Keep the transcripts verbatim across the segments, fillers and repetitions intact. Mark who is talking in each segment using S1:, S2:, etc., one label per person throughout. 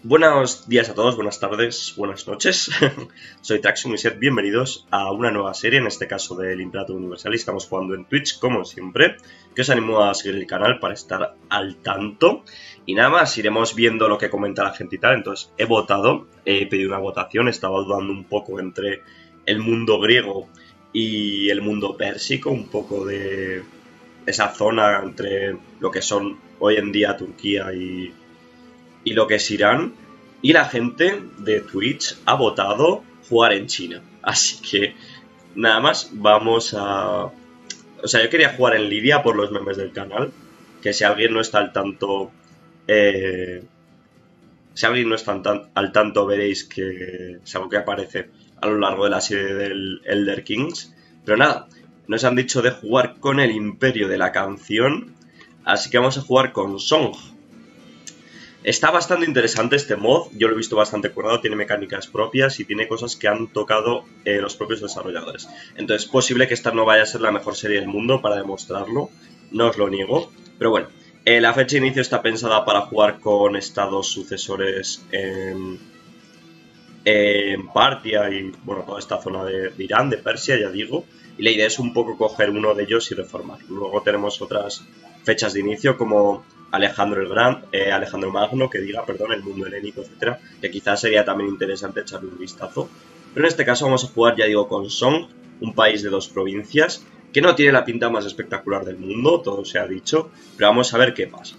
S1: Buenos días a todos, buenas tardes, buenas noches. Soy Traxium y sed bienvenidos a una nueva serie, en este caso del Imperator Universal. Y estamos jugando en Twitch, como siempre, que os animo a seguir el canal para estar al tanto. Y nada más, iremos viendo lo que comenta la gente y tal. Entonces, he votado, he pedido una votación, estaba dudando un poco entre el mundo griego y el mundo pérsico, un poco de esa zona entre lo que son hoy en día Turquía y... y lo que es Irán, y la gente de Twitch ha votado jugar en China. Así que nada más, vamos a... O sea, yo quería jugar en Lidia por los memes del canal, que si alguien no está al tanto... Eh... Si alguien no está al tanto, veréis que es algo que aparece a lo largo de la serie del Elder Kings. Pero nada, nos han dicho de jugar con el Imperio de la Canción, así que vamos a jugar con Song. Está bastante interesante este mod, yo lo he visto bastante currado, tiene mecánicas propias y tiene cosas que han tocado eh, los propios desarrolladores. Entonces es posible que esta no vaya a ser la mejor serie del mundo para demostrarlo, no os lo niego. Pero bueno, eh, la fecha de inicio está pensada para jugar con estados sucesores en, en Partia y bueno, toda esta zona de, de Irán, de Persia, ya digo. Y la idea es un poco coger uno de ellos y reformarlo. Luego tenemos otras fechas de inicio como Alejandro el Gran, eh, Alejandro Magno, que diga, perdón, el mundo helénico, etcétera, que quizás sería también interesante echarle un vistazo. Pero en este caso vamos a jugar, ya digo, con Song, un país de dos provincias, que no tiene la pinta más espectacular del mundo, todo se ha dicho, pero vamos a ver qué pasa.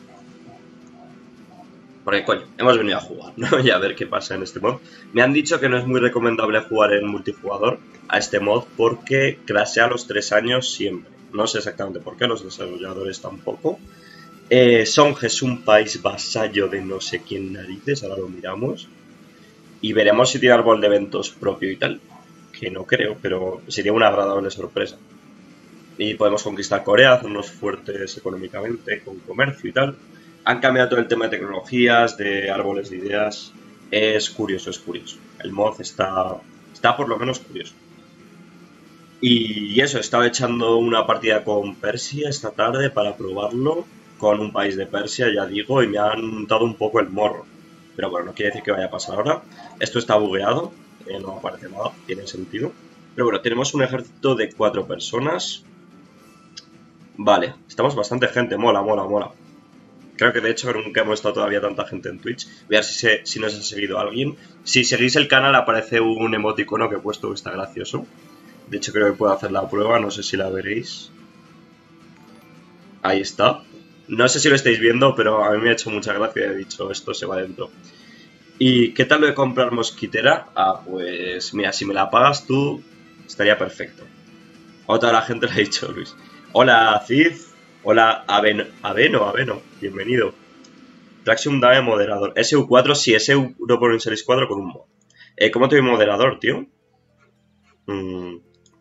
S1: Porque, coño, hemos venido a jugar, ¿no? Y a ver qué pasa en este mod. Me han dicho que no es muy recomendable jugar en multijugador a este mod porque crashea a los tres años siempre. No sé exactamente por qué, los desarrolladores tampoco. Eh, Song es un país vasallo de no sé quién narices, ahora lo miramos. Y veremos si tiene árbol de eventos propio y tal. Que no creo, pero sería una agradable sorpresa. Y podemos conquistar Corea, hacernos fuertes económicamente, con comercio y tal. Han cambiado todo el tema de tecnologías, de árboles de ideas. Es curioso, es curioso. El mod está, está por lo menos curioso. Y eso, he estado echando una partida con Persia esta tarde para probarlo. Con un país de Persia, ya digo, y me han dado un poco el morro. Pero bueno, no quiere decir que vaya a pasar ahora. Esto está bugueado, eh, no aparece nada, tiene sentido. Pero bueno, tenemos un ejército de cuatro personas. Vale, estamos bastante gente, mola, mola, mola. Creo que de hecho nunca hemos estado todavía tanta gente en Twitch. Voy a ver si, se, si nos ha seguido alguien. Si seguís el canal aparece un emoticono que he puesto que está gracioso. De hecho creo que puedo hacer la prueba, no sé si la veréis. Ahí está. No sé si lo estáis viendo, pero a mí me ha hecho mucha gracia, he dicho, esto se va dentro. ¿Y qué tal lo de comprar mosquitera? Ah, pues mira, si me la pagas tú, estaría perfecto. Otra la gente le ha dicho, Luis. Hola, Cid. Hola, Aveno, Aveno, Aveno, bienvenido. Traxium dame moderador. S U cuatro, sí, S U Europa Universalis cuatro con un mod. Eh, ¿Cómo te doy moderador, tío? Mm.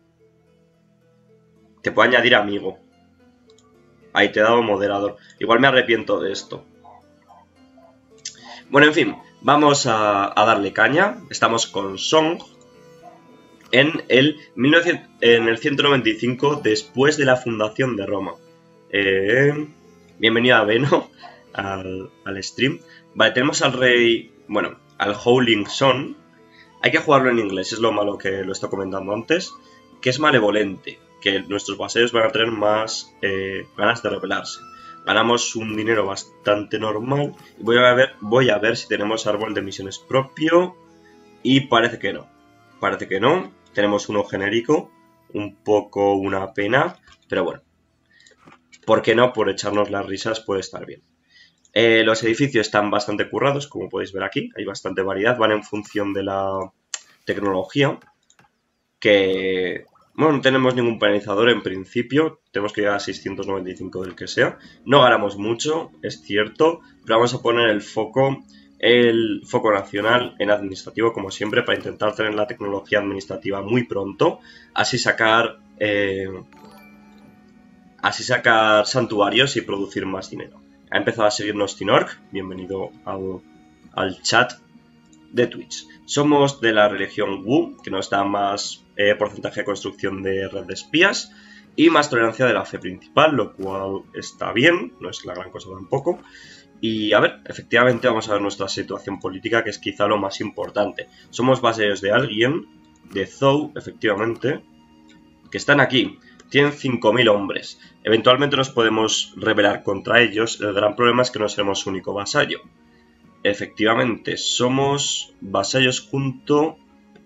S1: Te puedo añadir amigo. Ahí te he dado moderador. Igual me arrepiento de esto. Bueno, en fin, vamos a, a darle caña. Estamos con Song en el, mil novecientos, en el ciento noventa y cinco, después de la fundación de Roma. Eh, bienvenido a Beno al, al stream. Vale, tenemos al rey, bueno, al Howling Son. Hay que jugarlo en inglés, es lo malo que lo estoy comentando antes. Que es malevolente, que nuestros vasallos van a tener más eh, ganas de rebelarse. Ganamos un dinero bastante normal. Y voy a ver, voy a ver si tenemos árbol de misiones propio. Y parece que no. Parece que no. Tenemos uno genérico. Un poco una pena. Pero bueno. ¿Por qué no? Por echarnos las risas puede estar bien. Eh, los edificios están bastante currados, como podéis ver aquí. Hay bastante variedad. Van en función de la tecnología. Que... Bueno, no tenemos ningún penalizador en principio, tenemos que llegar a seiscientos noventa y cinco del que sea. No ganamos mucho, es cierto, pero vamos a poner el foco, el foco nacional en administrativo, como siempre, para intentar tener la tecnología administrativa muy pronto, así sacar, eh, así sacar santuarios y producir más dinero. Ha empezado a seguirnos Tinork, bienvenido al, al chat de Twitch. Somos de la religión Wu, que nos da más eh, porcentaje de construcción de red de espías y más tolerancia de la fe principal, lo cual está bien, no es la gran cosa tampoco. Y a ver, efectivamente vamos a ver nuestra situación política, que es quizá lo más importante. Somos vasallos de alguien, de Zou, efectivamente, que están aquí. Tienen cinco mil hombres. Eventualmente nos podemos rebelar contra ellos. El gran problema es que no seremos su único vasallo. Efectivamente, somos vasallos junto...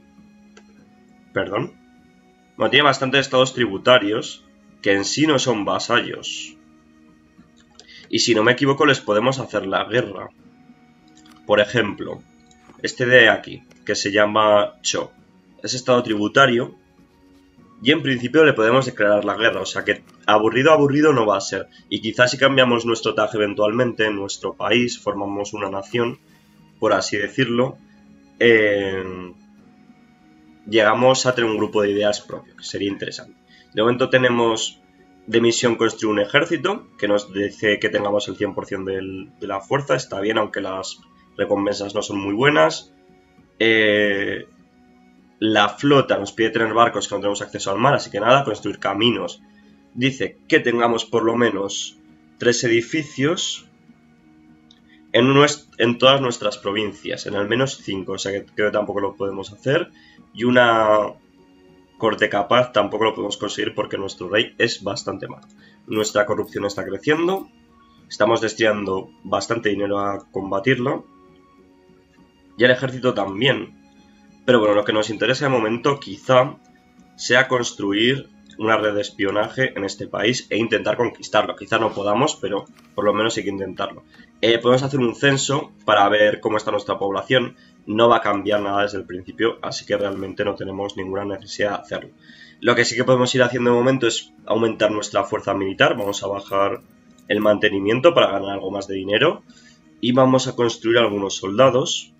S1: Perdón. Bueno, tiene bastantes estados tributarios que en sí no son vasallos. Y si no me equivoco, les podemos hacer la guerra. Por ejemplo, este de aquí, que se llama Cho. Es estado tributario. Y en principio le podemos declarar la guerra, o sea que aburrido, aburrido no va a ser. Y quizás si cambiamos nuestro tag eventualmente en nuestro país, formamos una nación, por así decirlo, eh, llegamos a tener un grupo de ideas propio, que sería interesante. De momento tenemos de misión construir un ejército, que nos dice que tengamos el cien por cien del, de la fuerza, está bien, aunque las recompensas no son muy buenas. Eh... La flota nos pide tener barcos que no tenemos acceso al mar, así que nada, construir caminos. Dice que tengamos por lo menos tres edificios en, nuest en todas nuestras provincias, en al menos cinco, o sea que creo que tampoco lo podemos hacer. Y una corte capaz tampoco lo podemos conseguir porque nuestro rey es bastante malo. Nuestra corrupción está creciendo, estamos destinando bastante dinero a combatirlo. Y el ejército también. Pero bueno, lo que nos interesa de momento quizá sea construir una red de espionaje en este país e intentar conquistarlo. Quizá no podamos, pero por lo menos hay que intentarlo. Eh, podemos hacer un censo para ver cómo está nuestra población. No va a cambiar nada desde el principio, así que realmente no tenemos ninguna necesidad de hacerlo. Lo que sí que podemos ir haciendo de momento es aumentar nuestra fuerza militar. Vamos a bajar el mantenimiento para ganar algo más de dinero. Y vamos a construir algunos soldados.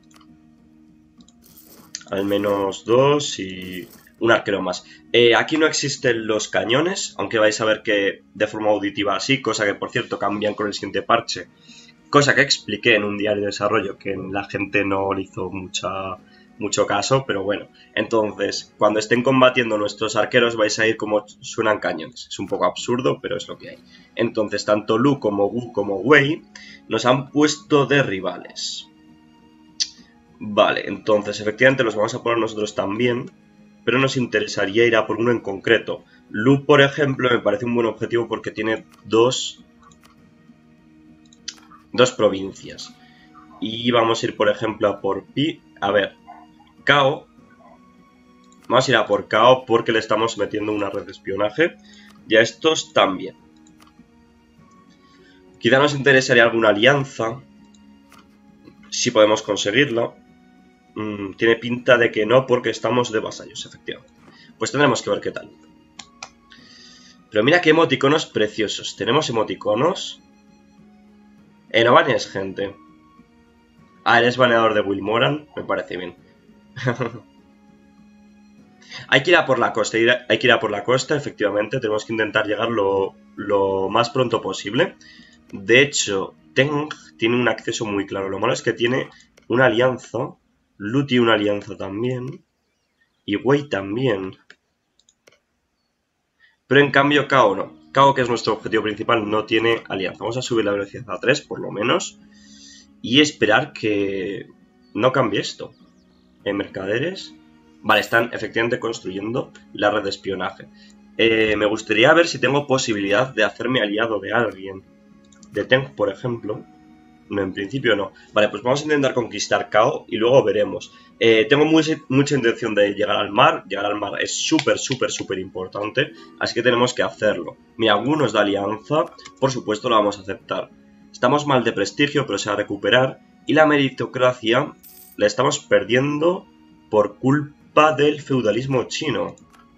S1: Al menos dos y un arquero más. Eh, aquí no existen los cañones, aunque vais a ver que de forma auditiva sí, cosa que por cierto cambian con el siguiente parche. Cosa que expliqué en un diario de desarrollo que la gente no le hizo mucha, mucho caso, pero bueno. Entonces, cuando estén combatiendo nuestros arqueros vais a ir como suenan cañones. Es un poco absurdo, pero es lo que hay. Entonces, tanto Lu como Wu como Wei nos han puesto de rivales. Vale, entonces efectivamente los vamos a poner nosotros también, pero nos interesaría ir a por uno en concreto. Lu, por ejemplo, me parece un buen objetivo porque tiene dos, dos provincias. Y vamos a ir, por ejemplo, a por Pi. A ver, Cao. Vamos a ir a por Cao porque le estamos metiendo una red de espionaje. Y a estos también. Quizá nos interesaría alguna alianza, si podemos conseguirla. Mm, tiene pinta de que no, porque estamos de vasallos, efectivamente. Pues tendremos que ver qué tal. Pero mira qué emoticonos preciosos. Tenemos emoticonos. Eh, no banees gente. Ah, eres baneador de Will Moran. Me parece bien. Hay que ir a por la costa. Hay que ir a por la costa, efectivamente. Tenemos que intentar llegar lo, lo más pronto posible. De hecho, Teng tiene un acceso muy claro. Lo malo es que tiene una alianza. Lu tiene una alianza también. Y Wei también. Pero en cambio Cao no. Cao, que es nuestro objetivo principal, no tiene alianza. Vamos a subir la velocidad a tres, por lo menos. Y esperar que no cambie esto. En mercaderes. Vale, están efectivamente construyendo la red de espionaje. Eh, me gustaría ver si tengo posibilidad de hacerme aliado de alguien. De Teng, por ejemplo. No, en principio no. Vale, pues vamos a intentar conquistar Cao y luego veremos. Eh, tengo muy, mucha intención de llegar al mar. Llegar al mar es súper, súper, súper importante. Así que tenemos que hacerlo. Mira, algunos de alianza, por supuesto, lo vamos a aceptar. Estamos mal de prestigio, pero se va a recuperar. Y la meritocracia la estamos perdiendo por culpa del feudalismo chino.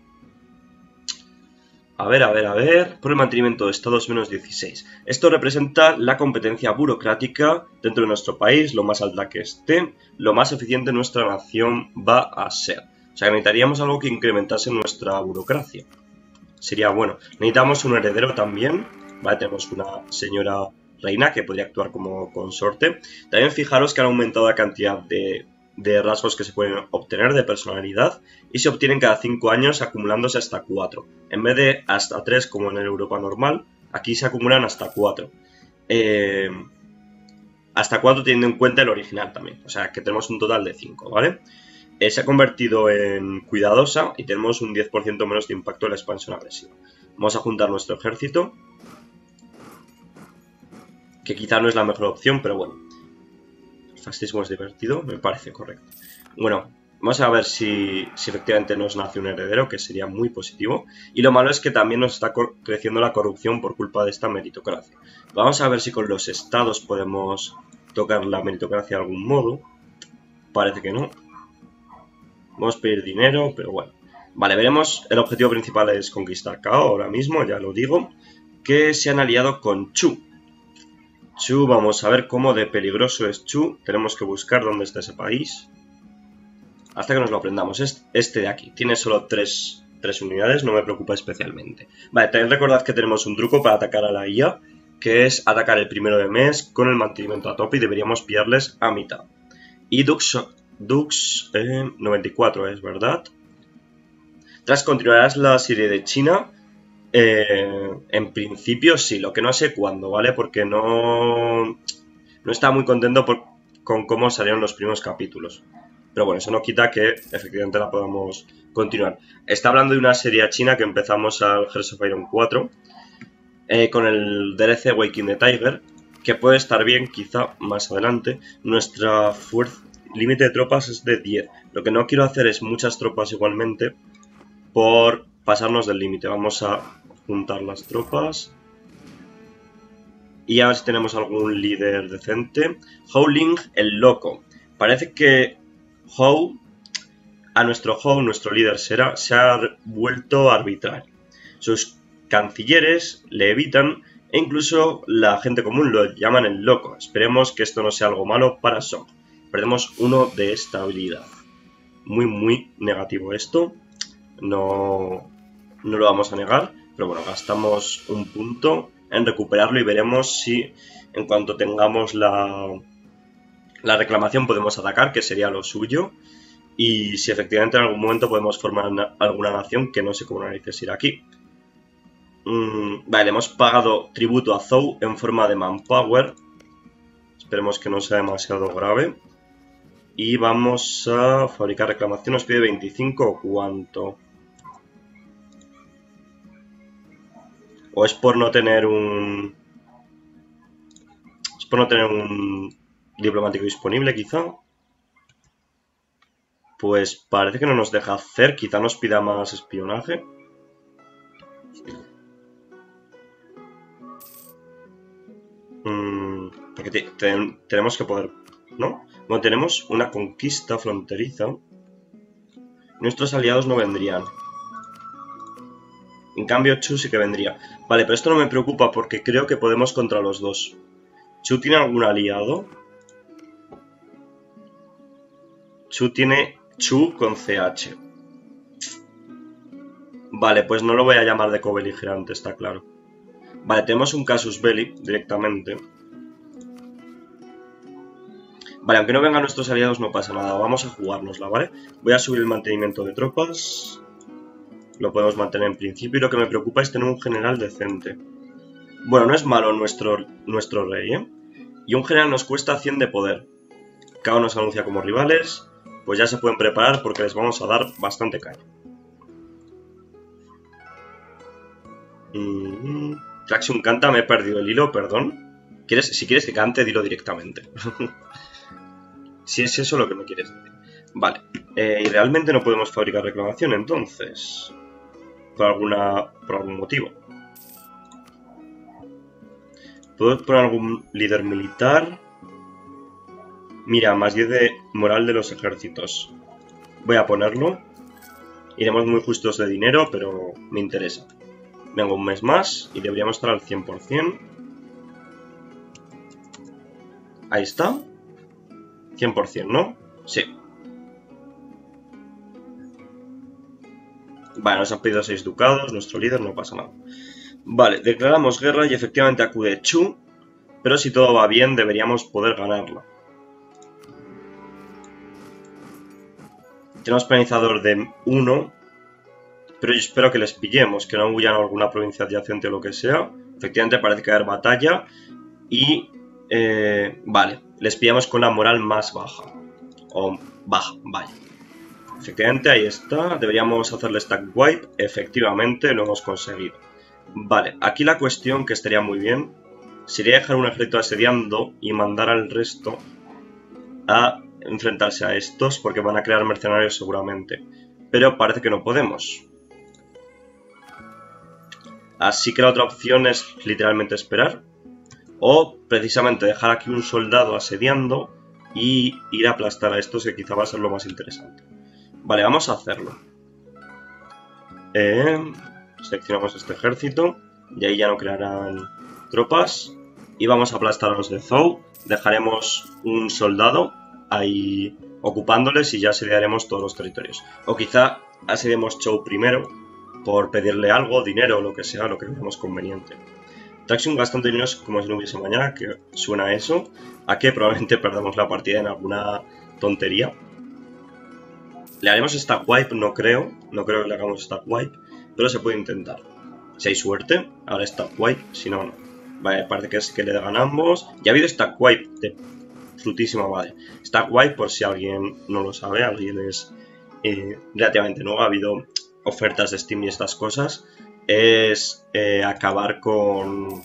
S1: A ver, a ver, a ver... Por el mantenimiento de estados menos dieciséis. Esto representa la competencia burocrática dentro de nuestro país, lo más alta que esté, lo más eficiente nuestra nación va a ser. O sea, necesitaríamos algo que incrementase nuestra burocracia. Sería bueno. Necesitamos un heredero también. Vale, tenemos una señora reina que podría actuar como consorte. También fijaros que han aumentado la cantidad de... de rasgos que se pueden obtener de personalidad y se obtienen cada cinco años acumulándose hasta cuatro. En vez de hasta tres como en el Europa normal, aquí se acumulan hasta cuatro. Eh, hasta cuatro teniendo en cuenta el original también. O sea, que tenemos un total de cinco, ¿vale? Eh, se ha convertido en cuidadosa y tenemos un diez por ciento menos de impacto en la expansión agresiva. Vamos a juntar nuestro ejército, que quizá no es la mejor opción, pero bueno. El fascismo es divertido, me parece correcto. Bueno, vamos a ver si, si efectivamente nos nace un heredero, que sería muy positivo. Y lo malo es que también nos está creciendo la corrupción por culpa de esta meritocracia. Vamos a ver si con los estados podemos tocar la meritocracia de algún modo. Parece que no. Vamos a pedir dinero, pero bueno. Vale, veremos. El objetivo principal es conquistar Cao ahora mismo, ya lo digo. Que se han aliado con Chu. Chu, vamos a ver cómo de peligroso es Chu. Tenemos que buscar dónde está ese país. Hasta que nos lo aprendamos. Este de aquí. Tiene solo tres, tres unidades, no me preocupa especialmente. Vale, también recordad que tenemos un truco para atacar a la I A, que es atacar el primero de mes con el mantenimiento a tope y deberíamos pillarles a mitad. Y Dux, Dux eh, noventa y cuatro es, ¿verdad? Tras continuarás la serie de China. Eh, en principio sí, lo que no sé cuándo, ¿vale? Porque no, no estaba muy contento por, con cómo salieron los primeros capítulos. Pero bueno, eso no quita que efectivamente la podamos continuar. Está hablando de una serie china que empezamos al Hearts of Iron cuatro eh, con el D L C Waking the Tiger, que puede estar bien quizá más adelante. Nuestra fuerza límite de tropas es de diez. Lo que no quiero hacer es muchas tropas igualmente por pasarnos del límite. Vamos a juntar las tropas y a ver si tenemos algún líder decente. Howling el loco. Parece que Hou, a nuestro Hou, nuestro líder será, se ha vuelto arbitrario. Sus cancilleres le evitan e incluso la gente común lo llaman el loco. Esperemos que esto no sea algo malo para Song. Perdemos uno de estabilidad. Muy, muy negativo esto. No, no lo vamos a negar. Pero bueno, gastamos un punto en recuperarlo y veremos si en cuanto tengamos la, la reclamación podemos atacar, que sería lo suyo. Y si efectivamente en algún momento podemos formar una, alguna nación, que no sé cómo narices ir aquí. Mm, vale, hemos pagado tributo a Zhou en forma de manpower. Esperemos que no sea demasiado grave. Y vamos a fabricar reclamación. Nos pide veinticinco o cuánto. O es por no tener un... Es por no tener un diplomático disponible, quizá. Pues parece que no nos deja hacer. Quizá nos pida más espionaje. Mm, porque te, te, tenemos que poder... ¿No? Bueno, tenemos una conquista fronteriza. Nuestros aliados no vendrían. En cambio, Chu sí que vendría. Vale, pero esto no me preocupa porque creo que podemos contra los dos. ¿Chu tiene algún aliado? Chu tiene Chu con C H. Vale, pues no lo voy a llamar de cobeligerante, está claro. Vale, tenemos un casus belli directamente. Vale, aunque no vengan nuestros aliados no pasa nada. Vamos a jugárnosla, ¿vale? Voy a subir el mantenimiento de tropas. Lo podemos mantener en principio y lo que me preocupa es tener un general decente. Bueno, no es malo nuestro, nuestro rey, ¿eh? Y un general nos cuesta cien de poder. Cao nos anuncia como rivales. Pues ya se pueden preparar porque les vamos a dar bastante caña. Mm, Traxium canta, me he perdido el hilo, perdón. ¿Quieres, si quieres que cante, dilo directamente. Si es eso lo que me quieres decir. Vale, eh, y realmente no podemos fabricar reclamación entonces. Por, alguna, por algún motivo. ¿Puedo poner algún líder militar? Mira, más diez de moral de los ejércitos. Voy a ponerlo. Iremos muy justos de dinero, pero me interesa. Vengo un mes más y deberíamos estar al cien por cien. Ahí está. cien por cien, ¿no? Sí. Vale, nos han pedido seis ducados, nuestro líder, no pasa nada. Vale, declaramos guerra y efectivamente acude Chu, pero si todo va bien deberíamos poder ganarla. Tenemos penalizador de uno, pero yo espero que les pillemos, que no huyan a alguna provincia adyacente o lo que sea. Efectivamente parece que va a haber batalla y... Eh, vale, les pillamos con la moral más baja. O baja, vaya. Efectivamente, ahí está. Deberíamos hacerle stack wipe. Efectivamente, lo hemos conseguido. Vale, aquí la cuestión que estaría muy bien sería dejar un ejército asediando y mandar al resto a enfrentarse a estos porque van a crear mercenarios seguramente. Pero parece que no podemos. Así que la otra opción es literalmente esperar. O precisamente dejar aquí un soldado asediando y ir a aplastar a estos, que quizá va a ser lo más interesante. Vale, vamos a hacerlo. Eh, seleccionamos este ejército y ahí ya no crearán tropas. Y vamos a aplastar a los de Zhou. Dejaremos un soldado ahí ocupándoles y ya asediaremos todos los territorios. O quizá asediemos Zhou primero por pedirle algo, dinero o lo que sea, lo que veamos conveniente. Traxium gastando dinero como si no hubiese mañana, que suena a eso, a que probablemente perdamos la partida en alguna tontería. Le haremos stack wipe, no creo, no creo que le hagamos stack wipe, pero se puede intentar. Si hay suerte, ahora stack wipe, si no, no. Vale, parece que es que le dan ambos. Ya ha habido stack wipe de frutísima madre. Stack wipe, por si alguien no lo sabe, alguien es eh, relativamente nuevo, ha habido ofertas de Steam y estas cosas, es eh, acabar con...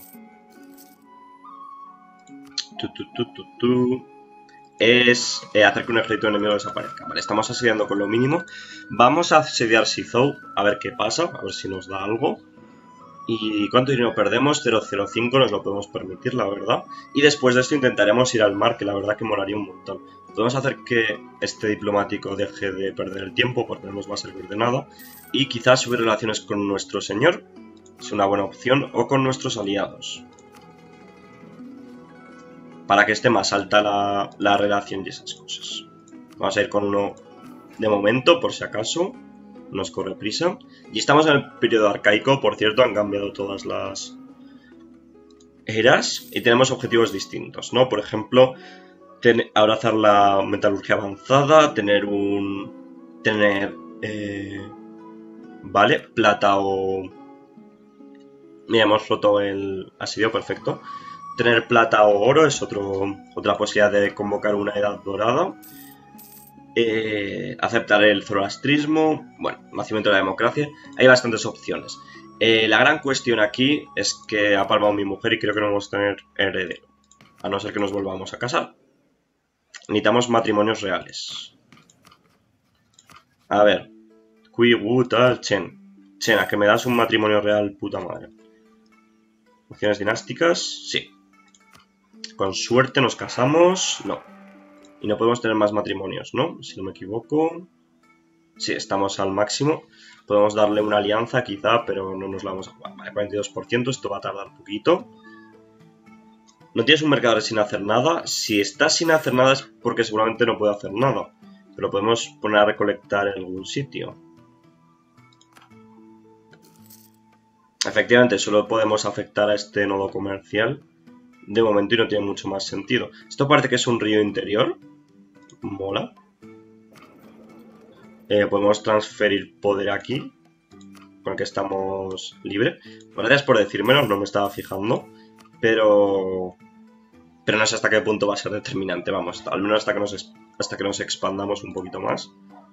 S1: Tu, tu, tu, tu, tu. Es eh, hacer que un ejército enemigo desaparezca. Vale, estamos asediando con lo mínimo. Vamos a asediar Sizhou, a ver qué pasa, a ver si nos da algo. ¿Y cuánto dinero perdemos? cero coma cero cinco, nos lo podemos permitir, la verdad. Y después de esto intentaremos ir al mar, que la verdad que molaría un montón. Podemos hacer que este diplomático deje de perder el tiempo, porque no nos va a servir de nada. Y quizás subir relaciones con nuestro señor, es una buena opción, o con nuestros aliados. Para que esté más alta la, la relación y esas cosas. Vamos a ir con uno de momento, por si acaso. Nos corre prisa. Y estamos en el periodo arcaico, por cierto, han cambiado todas las eras y tenemos objetivos distintos, ¿no? Por ejemplo, ten, abrazar la metalurgia avanzada, tener un... tener... Eh, vale, plata o... Mira, hemos roto el asedio, perfecto. Tener plata o oro es otro, otra posibilidad de convocar una edad dorada. Eh, aceptar el zoroastrismo, bueno, nacimiento de la democracia, hay bastantes opciones. Eh, la gran cuestión aquí es que ha palmado mi mujer y creo que no vamos a tener heredero, a no ser que nos volvamos a casar. Necesitamos matrimonios reales. A ver, Kui Wu tal, Chen. Chen, a que me das un matrimonio real, puta madre. Opciones dinásticas, sí. Con suerte nos casamos, no. Y no podemos tener más matrimonios, ¿no? Si no me equivoco. Sí, estamos al máximo. Podemos darle una alianza quizá, pero no nos la vamos a jugar. Vale, cuarenta y dos por ciento, esto va a tardar un poquito. No tienes un mercader sin hacer nada. Si estás sin hacer nada es porque seguramente no puede hacer nada. Pero podemos poner a recolectar en algún sitio. Efectivamente, solo podemos afectar a este nodo comercial. De momento y no tiene mucho más sentido. Esto parece que es un río interior. Mola. Eh, podemos transferir poder aquí. Con el que estamos libre. Gracias por decírmelo, no me estaba fijando. Pero... Pero no sé hasta qué punto va a ser determinante. Vamos, al menos hasta que nos, hasta que nos expandamos un poquito más.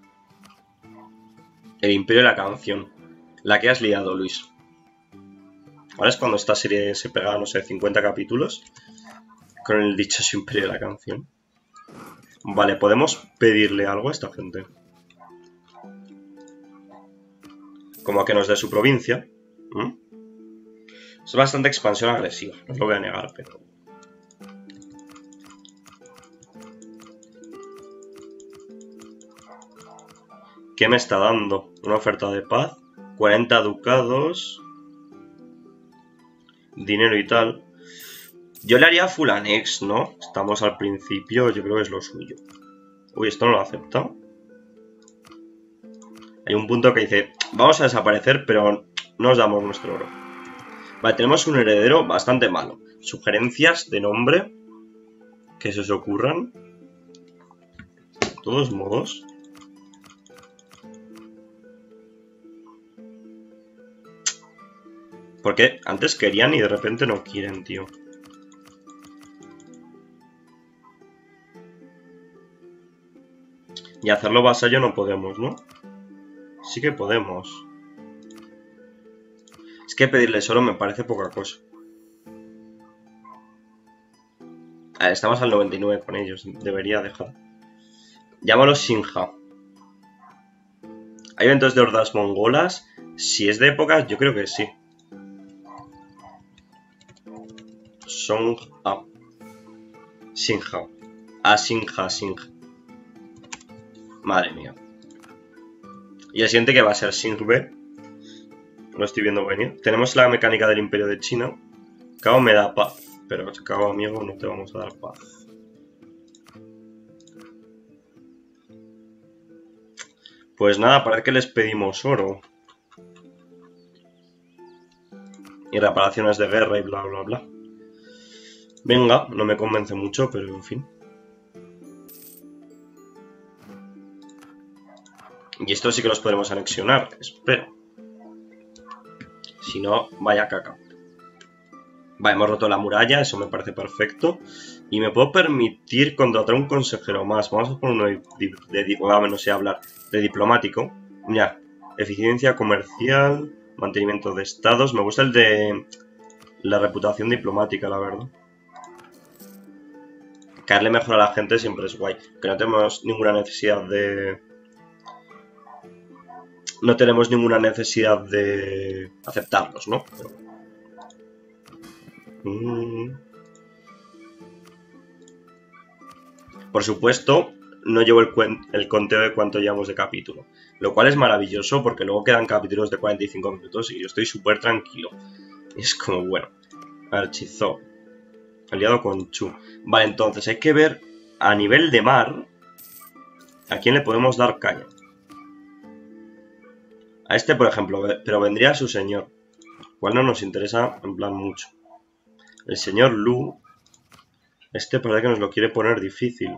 S1: El Imperio de la Canción. La que has liado, Luis. Ahora es cuando esta serie se pega, no sé, cincuenta capítulos. Con el dichoso Imperio de la Canción. Vale, podemos pedirle algo a esta gente. Como a que nos dé su provincia. ¿Mm? Es bastante expansión agresiva, no os lo voy a negar, pero... ¿Qué me está dando? Una oferta de paz. cuarenta ducados. Dinero y tal. Yo le haría full annex, ¿no? Estamos al principio, yo creo que es lo suyo. Uy, esto no lo acepta. Hay un punto que dice, vamos a desaparecer, pero no os damos nuestro oro. Vale, tenemos un heredero bastante malo. Sugerencias de nombre que se os ocurran. De todos modos. Porque antes querían y de repente no quieren, tío. Y hacerlo vasallo no podemos, ¿no? Sí que podemos. Es que pedirle solo me parece poca cosa. A ver, estamos al noventa y nueve con ellos. Debería dejar. Llámalo Shinja. ¿Hay eventos de hordas mongolas? Si es de épocas, yo creo que sí. Song A. Shinja. A Shinja, Shinja. Madre mía. Y el siguiente que va a ser Shinbe. Lo estoy viendo venir. Tenemos la mecánica del Imperio de China. Cabo me da paz. Pero Cabo, amigo, no te vamos a dar paz. Pues nada, parece que les pedimos oro. Y reparaciones de guerra y bla bla bla. Venga, no me convence mucho, pero en fin. Y esto sí que los podremos anexionar, espero. Si no, vaya caca. Vale, hemos roto la muralla, eso me parece perfecto. Y me puedo permitir contratar un consejero más. Vamos a poner uno de, de, de no sé hablar, de diplomático. Ya, eficiencia comercial, mantenimiento de estados. Me gusta el de la reputación diplomática, la verdad. Caerle mejor a la gente siempre es guay. Que no tenemos ninguna necesidad de... No tenemos ninguna necesidad de aceptarlos, ¿no? Pero... Mm. Por supuesto, no llevo el, el conteo de cuánto llevamos de capítulo. Lo cual es maravilloso porque luego quedan capítulos de cuarenta y cinco minutos y yo estoy súper tranquilo. Y es como, bueno, Archizó. Aliado con Chu. Vale, entonces hay que ver a nivel de mar a quién le podemos dar caña. A este, por ejemplo, pero vendría su señor. Cual no nos interesa en plan mucho. El señor Lu. Este parece que nos lo quiere poner difícil.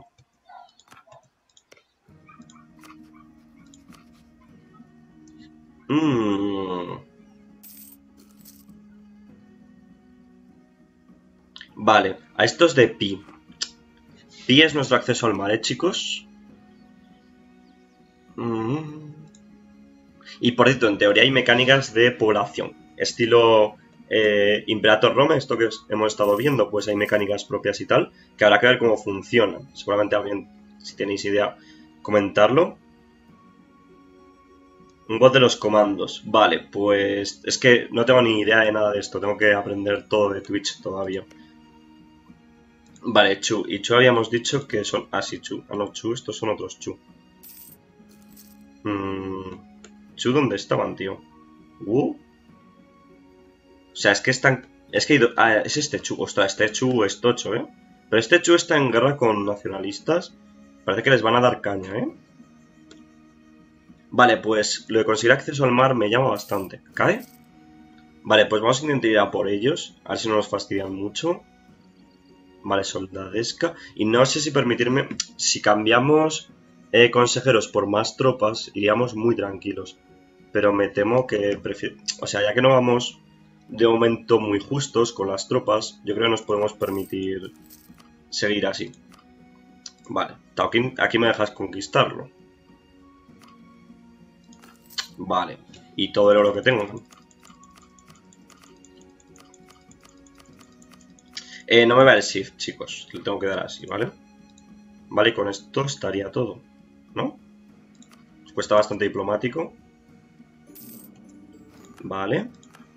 S1: Mm. Vale, a estos de Pi. Pi es nuestro acceso al mar, ¿eh, chicos? Mm. Y por cierto, en teoría hay mecánicas de población. Estilo eh, Imperator Rome, esto que hemos estado viendo, pues hay mecánicas propias y tal, que habrá que ver cómo funcionan. Seguramente alguien, si tenéis idea, comentarlo. Un bot de los comandos. Vale, pues es que no tengo ni idea de nada de esto. Tengo que aprender todo de Twitch todavía. Vale, Chu. Y Chu habíamos dicho que son... Ah, sí, Chu. Ah, no, Chu. Estos son otros Chu. Hmm... Chu, ¿dónde estaban, tío? ¿Uh? O sea, es que están... Es que... Ah, es este Chu. Ostras, este Chu es tocho, ¿eh? Pero este Chu está en guerra con nacionalistas. Parece que les van a dar caña, ¿eh? Vale, pues lo de conseguir acceso al mar me llama bastante. ¿Cae? Vale, pues vamos a intentar ir a por ellos. A ver si no nos fastidian mucho. Vale, soldadesca. Y no sé si permitirme... Si cambiamos eh, consejeros por más tropas, iríamos muy tranquilos. Pero me temo que prefiero... O sea, ya que no vamos de momento muy justos con las tropas, yo creo que nos podemos permitir seguir así. Vale, aquí, aquí me dejas conquistarlo. Vale, y todo el oro que tengo. Eh, no me va el shift, chicos. Le tengo que dar así, ¿vale? Vale, y con esto estaría todo, ¿no? Nos cuesta bastante diplomático. Vale.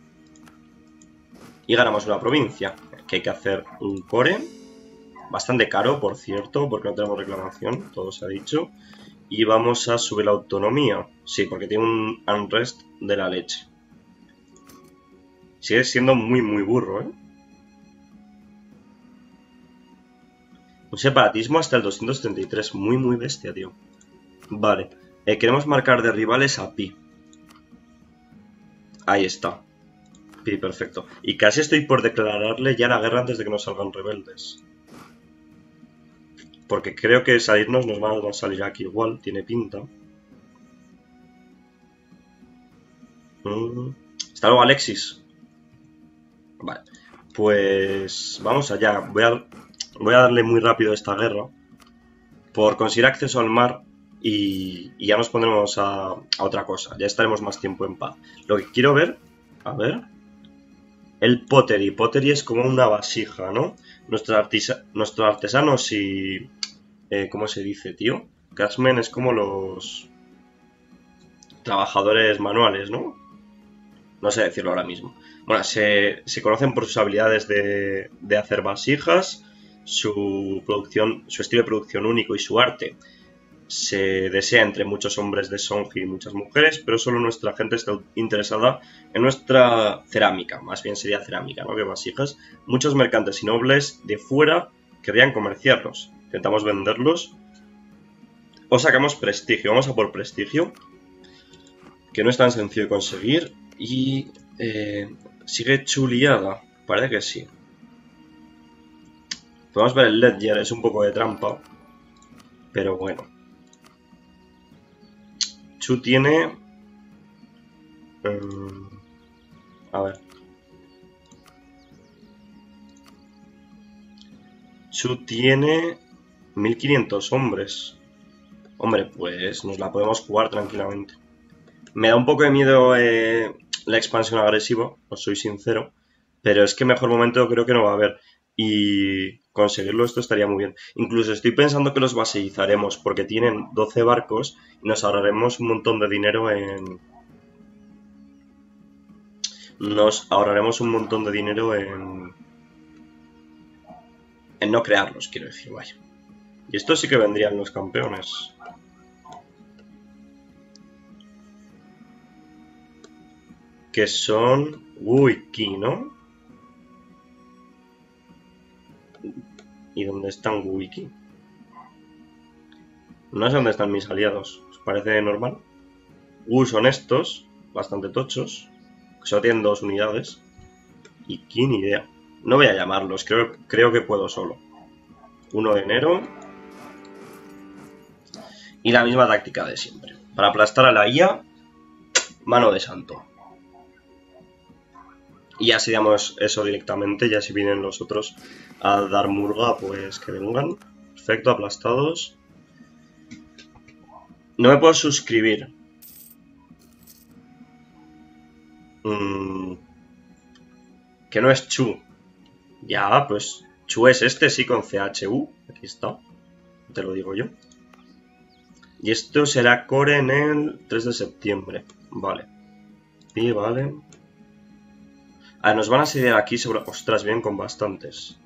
S1: Y ganamos una provincia. Que hay que hacer un core. Bastante caro, por cierto, porque no tenemos reclamación, todo se ha dicho. Y vamos a subir la autonomía. Sí, porque tiene un unrest de la leche. Sigue siendo muy, muy burro, ¿eh? Un separatismo hasta el doscientos treinta y tres. Muy, muy bestia, tío. Vale. Eh, queremos marcar de rivales a Pi. Ahí está. Pi, perfecto. Y casi estoy por declararle ya la guerra antes de que nos salgan rebeldes. Porque creo que salirnos nos van a salir aquí igual. Tiene pinta. Mm. Hasta luego, Alexis. Vale. Pues vamos allá. Voy a, voy a darle muy rápido a esta guerra. Por conseguir acceso al mar Y, y ya nos pondremos a, a otra cosa. Ya estaremos más tiempo en paz. Lo que quiero ver... A ver... El pottery. Pottery es como una vasija, ¿no? Nuestros, artisa nuestros artesanos y... Eh, ¿Cómo se dice, tío? Craftsmen es como los... trabajadores manuales, ¿no? No sé decirlo ahora mismo. Bueno, se, se conocen por sus habilidades de, de hacer vasijas, su producción, su estilo de producción único y su arte. Se desea entre muchos hombres de Sonji y muchas mujeres, pero solo nuestra gente está interesada en nuestra cerámica, más bien sería cerámica, ¿no? Que vasijas. Muchos mercantes y nobles de fuera querrían comerciarlos. Intentamos venderlos o sacamos prestigio. Vamos a por prestigio, que no es tan sencillo de conseguir. Y eh, sigue chuliada, parece que sí. Podemos ver el ledger, es un poco de trampa, pero bueno. Chu tiene... Um, a ver. Chu tiene mil quinientos hombres. Hombre, pues nos la podemos jugar tranquilamente. Me da un poco de miedo eh, la expansión agresiva, os soy sincero. Pero es que mejor momento creo que no va a haber. Y conseguirlo esto estaría muy bien. Incluso estoy pensando que los vasallaremos porque tienen doce barcos y nos ahorraremos un montón de dinero en... Nos ahorraremos un montón de dinero en... En no crearlos, quiero decir, vaya. Y estos sí que vendrían los campeones. Que son... Wiki, ¿no? ¿Y dónde están Wiki? No sé dónde están mis aliados. ¿Os parece normal? Uh, son estos, bastante tochos. Que solo tienen dos unidades. Y qué ni idea. No voy a llamarlos, creo, creo que puedo solo. uno de enero. Y la misma táctica de siempre. Para aplastar a la I A, mano de santo. Y ya si damos eso directamente, ya si vienen los otros a dar murga, pues que vengan. Perfecto, aplastados. No me puedo suscribir. Mm, que no es Chu. Ya, pues Chu es este, sí, con C H U. Aquí está. Te lo digo yo. Y esto será core en el tres de septiembre. Vale. Y vale. A ver, nos van a seguir aquí sobre... Ostras, bien con bastantes.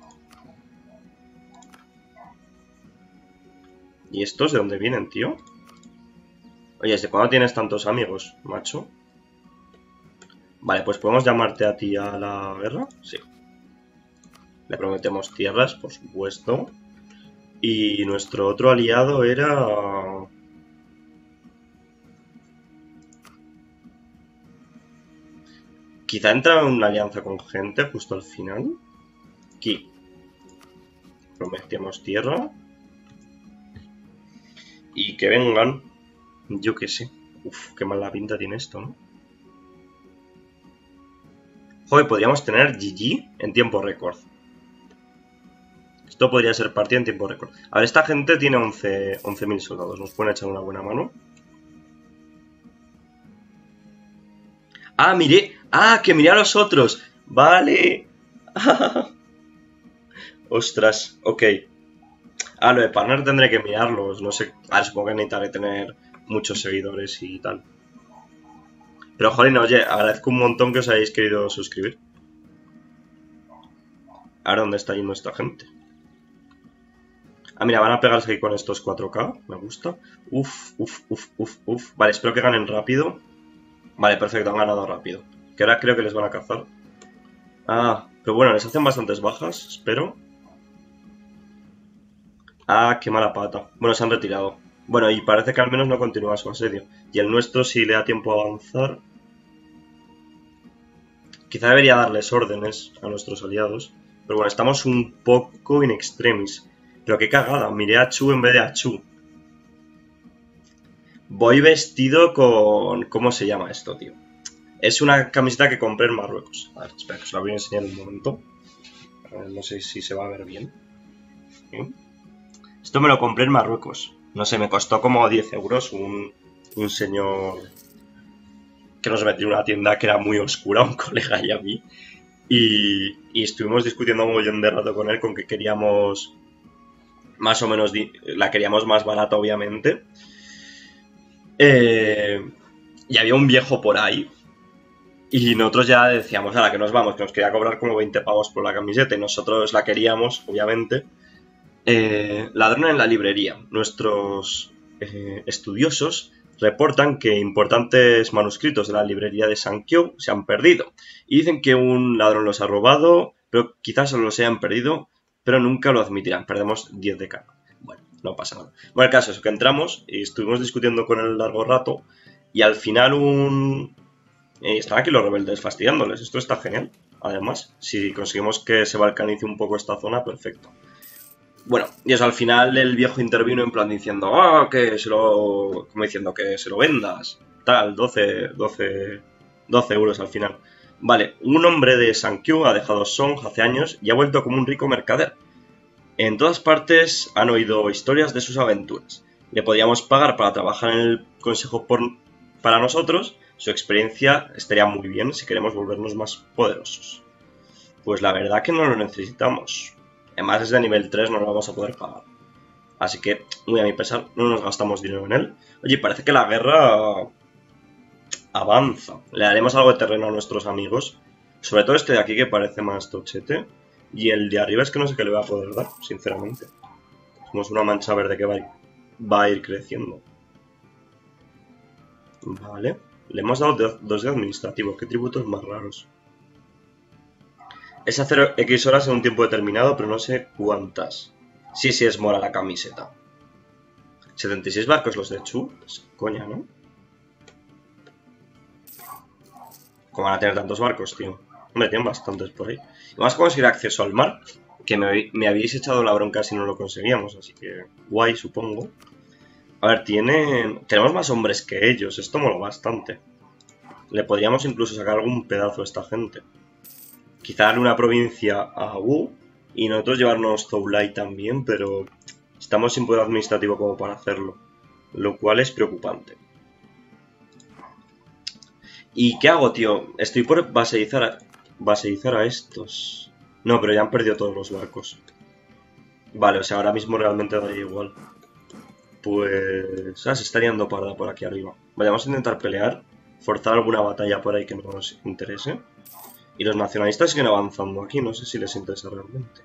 S1: ¿Y estos de dónde vienen, tío? Oye, ¿desde cuándo tienes tantos amigos, macho? Vale, pues podemos llamarte a ti a la guerra. Sí. Le prometemos tierras, por supuesto. Y nuestro otro aliado era... Quizá entra en una alianza con gente justo al final. Aquí. Prometemos tierra. Y que vengan. Yo qué sé. Uf, qué mala pinta tiene esto, ¿no? Joder, podríamos tener G G en tiempo récord. Esto podría ser partida en tiempo récord. A ver, esta gente tiene once mil soldados. Nos pueden echar una buena mano. Ah, miré. Ah, que miré a los otros. Vale. Ostras, ok. Ah, lo de partner tendré que mirarlos. No sé. Ah, supongo que necesitaré tener muchos seguidores y tal. Pero, joder, oye, agradezco un montón que os hayáis querido suscribir. Ahora, ¿dónde está yendo esta gente? Ah, mira, van a pegarse aquí con estos cuatro K. Me gusta. Uf, uf, uf, uf, uf. Vale, espero que ganen rápido. Vale, perfecto, han ganado rápido. Que ahora creo que les van a cazar. Ah, pero bueno, les hacen bastantes bajas, espero. Ah, qué mala pata. Bueno, se han retirado. Bueno, y parece que al menos no continúa su asedio. Y el nuestro, si le da tiempo a avanzar... Quizá debería darles órdenes a nuestros aliados. Pero bueno, estamos un poco in extremis. Pero qué cagada, miré a Chu en vez de a Chu. Voy vestido con... ¿Cómo se llama esto, tío? Es una camiseta que compré en Marruecos. A ver, espera, que os la voy a enseñar en un momento. A ver, no sé si se va a ver bien. ¿Sí? Esto me lo compré en Marruecos. No sé, me costó como diez euros un, un señor que nos metió en una tienda que era muy oscura, un colega y a mí. Y, y estuvimos discutiendo un montón de rato con él con que queríamos más o menos, la queríamos más barata obviamente. Eh, y había un viejo por ahí y nosotros ya decíamos, a la que nos vamos, que nos quería cobrar como veinte pavos por la camiseta y nosotros la queríamos, obviamente. Eh, ladrón en la librería. Nuestros eh, estudiosos reportan que importantes manuscritos de la librería de Sankyo se han perdido y dicen que un ladrón los ha robado, pero quizás solo los hayan perdido, pero nunca lo admitirán. Perdemos diez de cara. Bueno, no pasa nada. Bueno, el caso es que entramos y estuvimos discutiendo con él largo rato y al final un... Eh, están aquí los rebeldes fastidiándoles. Esto está genial. Además, si conseguimos que se balcanice un poco esta zona, perfecto. Bueno, y eso al final el viejo intervino en plan diciendo, ah, que se lo... como diciendo que se lo vendas, tal, doce, doce, doce euros al final. Vale, un hombre de Sankyo ha dejado Song hace años y ha vuelto como un rico mercader. En todas partes han oído historias de sus aventuras. Le podíamos pagar para trabajar en el consejo por... para nosotros, su experiencia estaría muy bien si queremos volvernos más poderosos. Pues la verdad que no lo necesitamos. Además es de nivel tres, no lo vamos a poder pagar. Así que, muy a mi pesar, no nos gastamos dinero en él. Oye, parece que la guerra avanza. Le daremos algo de terreno a nuestros amigos. Sobre todo este de aquí que parece más tochete. Y el de arriba es que no sé qué le voy a poder dar, sinceramente. Somos una mancha verde que va a ir, va a ir creciendo. Vale. Le hemos dado dos de administrativo. Qué tributos más raros. Es hacer X horas en un tiempo determinado, pero no sé cuántas. Sí, sí, es mora la camiseta. setenta y seis barcos los de Chu. Es coña, ¿no? ¿Cómo van a tener tantos barcos, tío? Hombre, tienen bastantes por ahí. Y vamos a conseguir acceso al mar, que me, me habéis echado la bronca si no lo conseguíamos, así que guay, supongo. A ver, tienen... tenemos más hombres que ellos, esto mola bastante. Le podríamos incluso sacar algún pedazo a esta gente. Quizá darle una provincia a Wu y nosotros llevarnos Zoulai también, pero estamos sin poder administrativo como para hacerlo, lo cual es preocupante. ¿Y qué hago, tío? Estoy por baseizar a, baseizar a estos. No, pero ya han perdido todos los barcos. Vale, o sea, ahora mismo realmente daría igual. Pues... ah, se está liando parda por aquí arriba. Vayamos a intentar pelear, forzar alguna batalla por ahí que nos interese. Y los nacionalistas siguen avanzando aquí, no sé si les interesa realmente.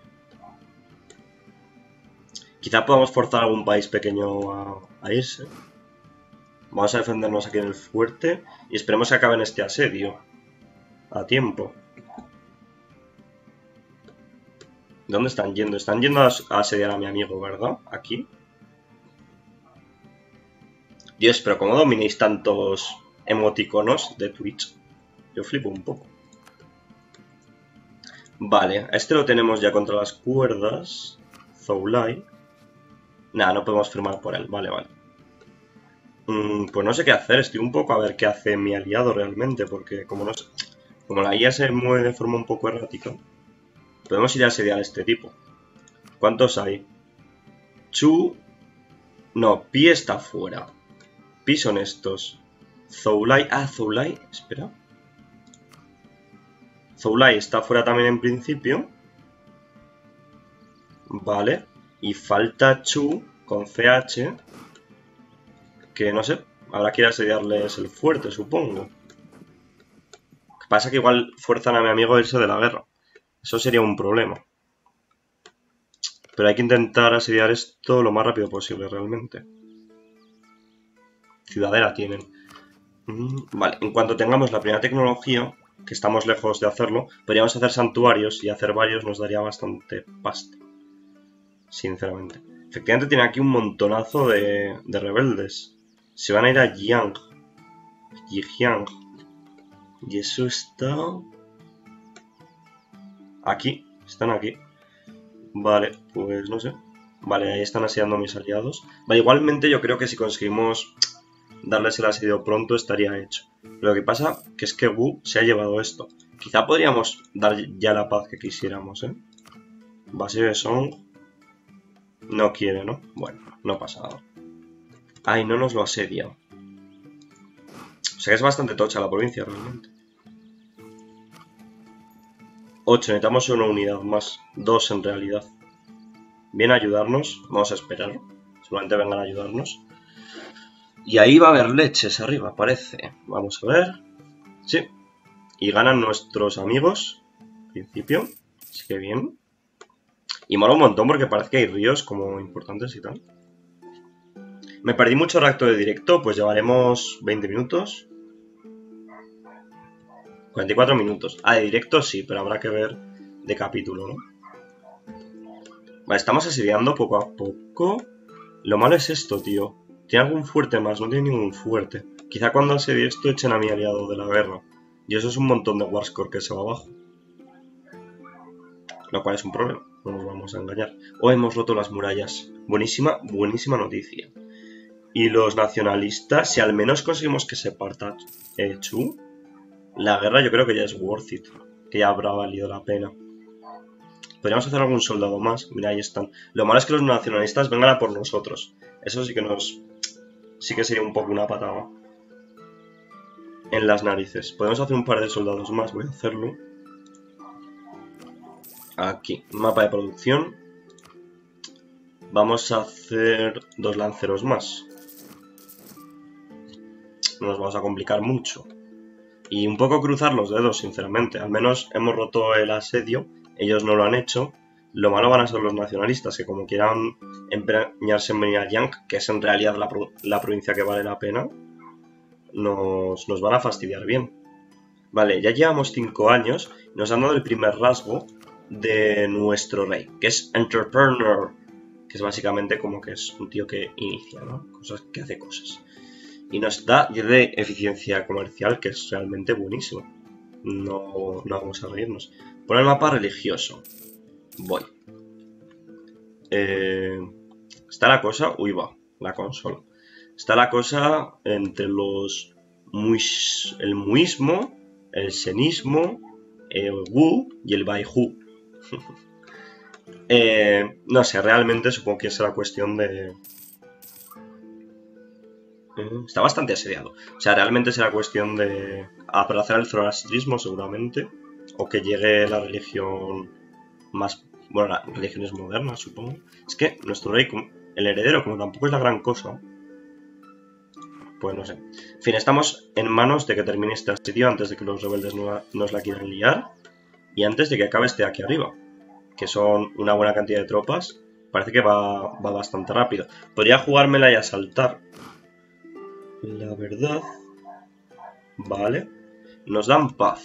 S1: Quizá podamos forzar a algún país pequeño a, a irse. Vamos a defendernos aquí en el fuerte y esperemos que acaben este asedio a tiempo. ¿Dónde están yendo? Están yendo a, a asediar a mi amigo, ¿verdad? Aquí. Dios, pero ¿cómo dominéis tantos emoticonos de Twitch? Yo flipo un poco. Vale, a este lo tenemos ya contra las cuerdas. Zoulai. Nada, no podemos firmar por él. Vale, vale. Mm, pues no sé qué hacer. Estoy un poco a ver qué hace mi aliado realmente. Porque como no sé, como la I A se mueve de forma un poco errática, podemos ir a asediar a este tipo. ¿Cuántos hay? Chu... no, Pi está fuera. Pi son estos. Zoulai... ah, Zoulai... espera... Zoulai está fuera también en principio. Vale. Y falta Chu con C H. Que no sé. Habrá que ir a asediarles el fuerte, supongo. Lo que pasa es que igual fuerzan a mi amigo a irse de la guerra. Eso sería un problema. Pero hay que intentar asediar esto lo más rápido posible, realmente. Ciudadela tienen. Vale, en cuanto tengamos la primera tecnología, que estamos lejos de hacerlo, podríamos hacer santuarios y hacer varios nos daría bastante pasta. Sinceramente. Efectivamente tiene aquí un montonazo de, de rebeldes. Se van a ir a Jiang. Jiang. Y eso está... aquí. Están aquí. Vale, pues no sé. Vale, ahí están asediando mis aliados. Vale, igualmente yo creo que si conseguimos darles el asedio pronto estaría hecho. Lo que pasa que es que Wu se ha llevado esto. Quizá podríamos dar ya la paz que quisiéramos, ¿eh? Base de Song no quiere, ¿no? Bueno, no pasa nada. Ay, no nos lo asedia. O sea que es bastante tocha la provincia realmente. ocho, necesitamos una unidad más. Dos en realidad. Viene a ayudarnos. Vamos a esperar. Seguramente vengan a ayudarnos. Y ahí va a haber leches arriba, parece. Vamos a ver. Sí. Y ganan nuestros amigos. Al principio. Así que bien. Y mola un montón porque parece que hay ríos como importantes y tal. Me perdí mucho rato de directo. Pues llevaremos veinte minutos. cuarenta y cuatro minutos. Ah, de directo sí, pero habrá que ver de capítulo, ¿no? Vale, estamos asediando poco a poco. Lo malo es esto, tío. ¿Tiene algún fuerte más? No tiene ningún fuerte. Quizá cuando asedie esto echen a mi aliado de la guerra. Y eso es un montón de Warscore que se va abajo. Lo cual es un problema. No nos vamos a engañar. O hemos roto las murallas. Buenísima, buenísima noticia. Y los nacionalistas, si al menos conseguimos que se parta el Chu, la guerra yo creo que ya es worth it. Que ya habrá valido la pena. Podríamos hacer algún soldado más. Mira, ahí están. Lo malo es que los nacionalistas vengan a por nosotros. Eso sí que nos... Sí que sería un poco una patada. En las narices. Podemos hacer un par de soldados más. Voy a hacerlo. Aquí. Mapa de producción. Vamos a hacer dos lanceros más. No nos vamos a complicar mucho. Y un poco cruzar los dedos, sinceramente. Al menos hemos roto el asedio. Ellos no lo han hecho. Lo malo van a ser los nacionalistas, que como quieran empeñarse en venir a Yang, que es en realidad la, la provincia que vale la pena, nos, nos van a fastidiar bien. Vale, ya llevamos cinco años. Nos han dado el primer rasgo de nuestro rey, que es Entrepreneur. Que es básicamente como que es un tío que inicia, ¿no? Cosas, que hace cosas. Y nos da diez de eficiencia comercial, que es realmente buenísimo. No, no vamos a reírnos. Por el mapa religioso. Voy. Eh, está la cosa... Uy, va. La consola. Está la cosa entre los... Muis, el muismo, el senismo, el wu y el baihu. eh, no sé, realmente supongo que será cuestión de... Está bastante asediado. O sea, realmente será cuestión de abrazar el zoroastrismo seguramente. O que llegue la religión más... Bueno, las religiones modernas, supongo. Es que nuestro rey, el heredero, como tampoco es la gran cosa... Pues no sé. En fin, estamos en manos de que termine este asedio antes de que los rebeldes no, nos la quieran liar. Y antes de que acabe este aquí arriba. Que son una buena cantidad de tropas. Parece que va, va bastante rápido. Podría jugármela y asaltar. La verdad... Vale. Nos dan paz.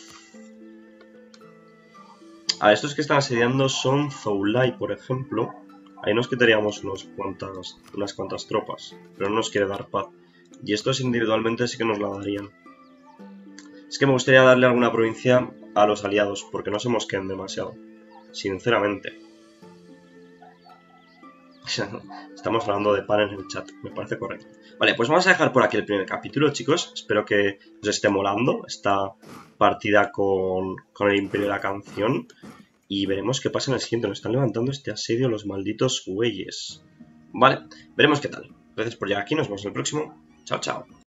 S1: A estos que están asediando son Zoulai, por ejemplo. Ahí nos quitaríamos unos cuantas, unas cuantas tropas. Pero no nos quiere dar paz. Y estos individualmente sí que nos la darían. Es que me gustaría darle alguna provincia a los aliados. Porque no se mosqueen demasiado. Sinceramente. Estamos hablando de pan en el chat, me parece correcto. Vale, pues vamos a dejar por aquí el primer capítulo, chicos. Espero que os esté molando esta partida con, con el Imperio de la Canción. Y veremos qué pasa en el siguiente. Nos están levantando este asedio los malditos güeyes. Vale, veremos qué tal. Gracias por llegar aquí, nos vemos en el próximo. Chao, chao.